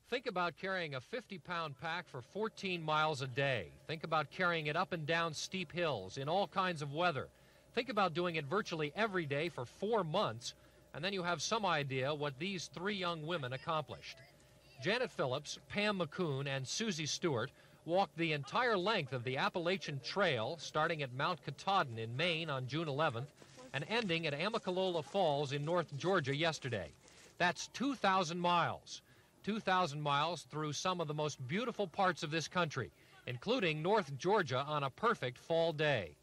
Think about carrying a 50-pound pack for 14 miles a day. Think about carrying it up and down steep hills in all kinds of weather. Think about doing it virtually every day for 4 months, and then you have some idea what these 3 young women accomplished. Janet Phillips, Pam McCoon, and Suzie Stewart walked the entire length of the Appalachian Trail, starting at Mount Katahdin in Maine on June 11th and ending at Amicalola Falls in North Georgia yesterday. That's 2,000 miles. 2,000 miles through some of the most beautiful parts of this country, including North Georgia on a perfect fall day.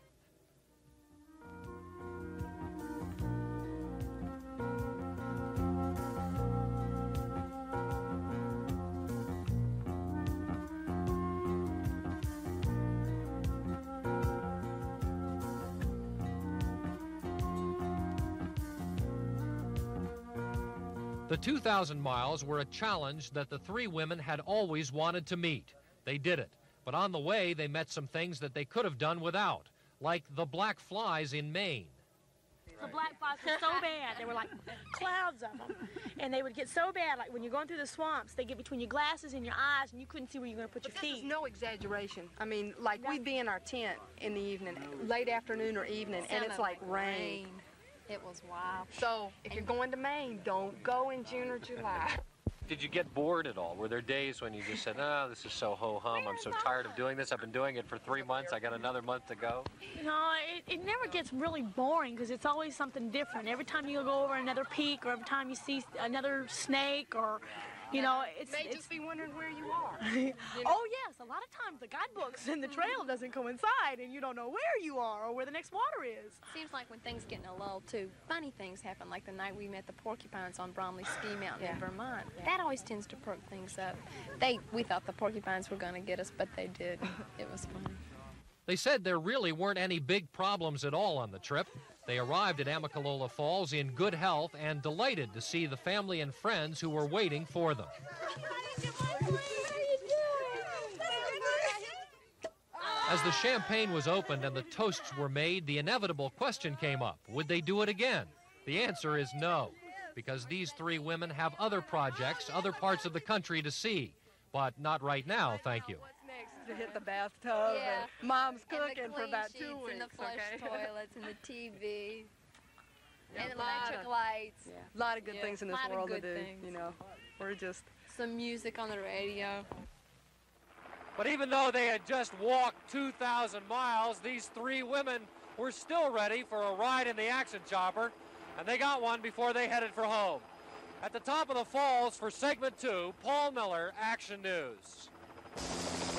The 2,000 miles were a challenge that the 3 women had always wanted to meet. They did it, but on the way they met some things that they could have done without, like the black flies in Maine. The black flies were so bad. There were like clouds of them, and they would get so bad, like when you're going through the swamps, they get between your glasses and your eyes, and you couldn't see where you were going to put your feet. This is no exaggeration. I mean, like we'd be in our tent in the evening, late afternoon or evening, and it's like rain. It was wild. So if you're going to Maine, don't go in June or July. Did you get bored at all? Were there days when you just said, oh, this is so ho-hum, I'm so tired of doing this, I've been doing it for 3 months, I got another month to go? No, it never gets really boring because it's always something different. Every time you go over another peak or every time you see another snake or, you know, it's... You may just be wondering where you are. Oh, yes, a lot of times the guidebooks and the trail doesn't coincide and you don't know where you are or where the next water is. Seems like when things get in a lull, too, funny things happen, like the night we met the porcupines on Bromley Ski Mountain in Vermont. That always tends to perk things up. We thought the porcupines were going to get us, but they did. It was funny. They said there really weren't any big problems at all on the trip. They arrived at Amicalola Falls in good health and delighted to see the family and friends who were waiting for them. As the champagne was opened and the toasts were made, the inevitable question came up. Would they do it again? The answer is no, because these 3 women have other projects, other parts of the country to see. But not right now, thank you. To hit the bathtub, and Mom's cooking for about 2 weeks. And the flush toilets and the TV, and the electric lights. A lot of good things in this world to do, you know. We're just... Some music on the radio. But even though they had just walked 2,000 miles, these 3 women were still ready for a ride in the action chopper, and they got one before they headed for home. At the top of the falls for segment 2, Paul Miller, Action News.